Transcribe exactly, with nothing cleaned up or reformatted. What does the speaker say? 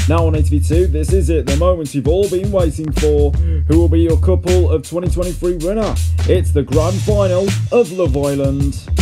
Now on E T V two, this is it, the moment you've all been waiting for. Who will be your couple of twenty twenty-three winner? It's the grand final of Love Island.